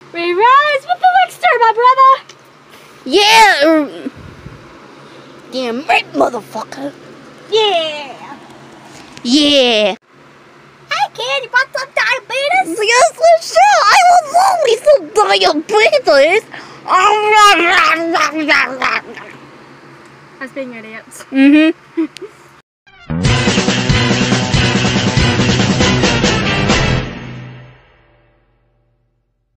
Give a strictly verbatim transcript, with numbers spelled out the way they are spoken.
We rise with the Lickster, my brother! Yeah! Damn right, motherfucker! Yeah! Yeah! Hey kid, you want some diabetes? Yes, sure! I will always some diabetes! I was being idiots. Mm-hmm.